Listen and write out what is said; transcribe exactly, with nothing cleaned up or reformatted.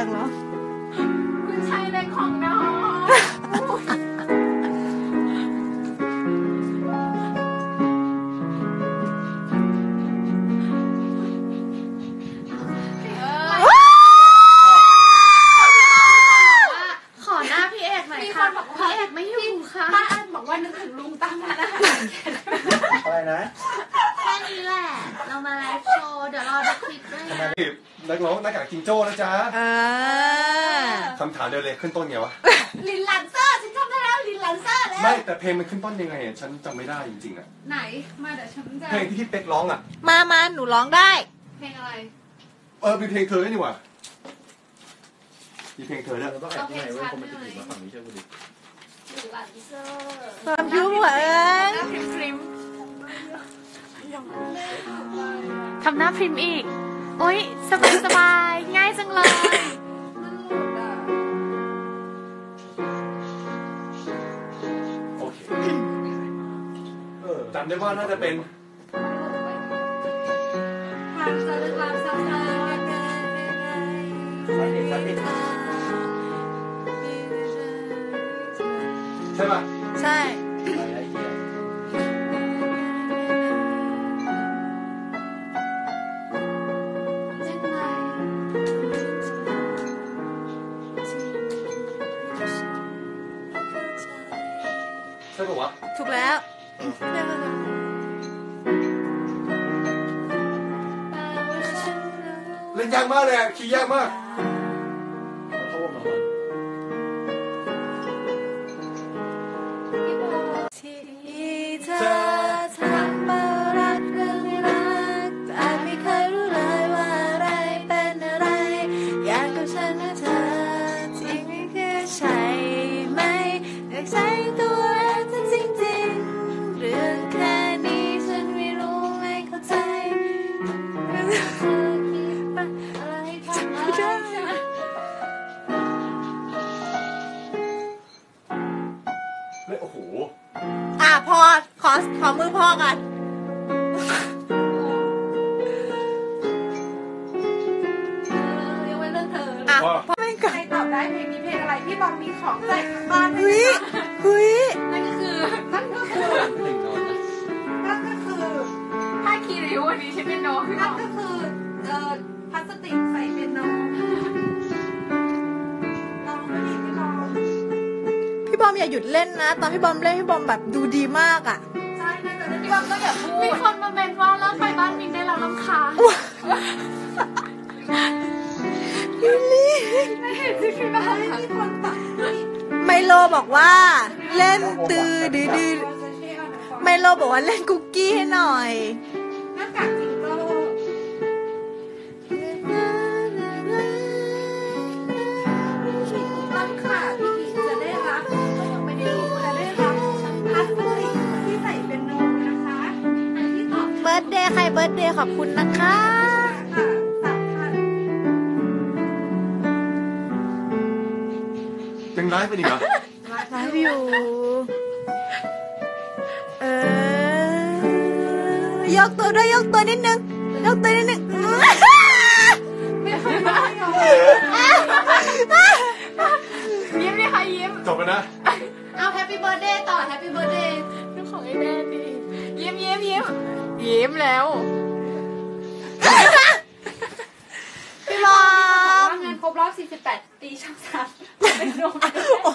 งเหรอคุณชายเล็กของน้องขอหน้าพี่เอกหน่อยค่ะพี่เอกไม่อยู่ค่ะป้าอันบอกว่านึกถึงลุงตั้งนะอะไรนะแค่นี้แหละเรามาไลฟ์โชว์เดี๋ยวรอดูคลิปด้วยนะนักร้องหน้ากากจิงโจ้นะจ๊ะคำถามเดียวเลยขึ้นต้นไงวะลินลันเซอร์ฉันจำได้แล้วลินลันเซอร์แล้วไม่แต่เพลงมันขึ้นต้นยังไงอ่ะฉันจำไม่ได้จริงๆอ่ะไหนมาเดี๋ยวฉันจะเพลงที่พี่เป๊กร้องอ่ะมามาหนูร้องได้เพลงอะไรเออเป็นเพลงเธอนี่หว่ามีเพลงเธอด้วยต้องแอบที่ไหนเว้ยคนมันจะถึงมาฝั่งนี้เชื่อกูดิลินลันเซอร์ความคิ้วหัวเอิญพริมทำหน้าพริมอีกโอ๊ยสบายสบายง่ายจังเลยโอเคเออจำได้ว่าน่าจะเป็นความสลึกลามซับซ้อนใช่ป่ะใช่ใช่ป่ะวะถูกแล้วเล่นยากมากเลยคีย์ยากมากที่เธอทำมารักเรื่องรักแต่ไม่เคยรู้เลยว่าอะไรเป็นอะไรอย่างกับฉันนะเธอจริงไม่คือใช่ไหมอยากใช้ตัวเธอจริงๆเรื่องแค่นี้ฉันไม่รู้ไม่เข้าใจอะไรทำไม่ได้เลยโอ้โหอ่ะพอขอขอมือพ่อกันยังไม่เลิกเธออ่ะพ่อไม่ใครตอบได้เพลงนี้เพลงอะไรพี่บอมมีของใจทางบ้านไหมคะคุยนั่นก็คือนั่นก็คือนั่นก็คือถ้าคีริววันนี้ใช่เป็นโนนั่นก็คือเอ่อพลาสติกใส่เป็นโนลองไม่ดีพี่บอมพี่บอมอย่าหยุดเล่นนะตอนพี่บอมเล่นพี่บอมแบบดูดีมากอ่ะใช่ในแต่พี่บอมก็อย่าพูดมีคนมาเมนว่าเลิกไปบ้านมินได้แล้วรำคาญยูลี่ไม่เห็นสิพี่บ้านมีคนตัดไมโลบอกว่าเล่นตือดื้อดื้อไมโลบอกว่าเล่นคุกกี้ให้หน่อยหน้ากากจิงโจ้ต้นขาพี่หญิงจะได้รับก็ยังไม่ได้รู้จะได้รับพลาสติกที่ใส่เป็นโนนะคะอันที่ตอบเบิร์ธเดย์ใครเบิร์ธเดย์ขอบคุณนะคะยังไลฟ์เป็นอีกเหรอไลฟ์อยู่เออยกตัวด้วยยกตัวนิดนึงยกตัวนิดนึงไม่ค่อยได้หรอกยิ้มเลยค่ะยิ้มจบแล้วนะเอาแฮปปี้เบิร์ธเดย์ต่อแฮปปี้เบิร์ธเดย์เป็นของไอ้แดนดิยิ้มยิ้มยิ้มยิ้มแล้วพี่บอมงานครบรอบสี่สิบแปดปีช่องสามเป็นโดม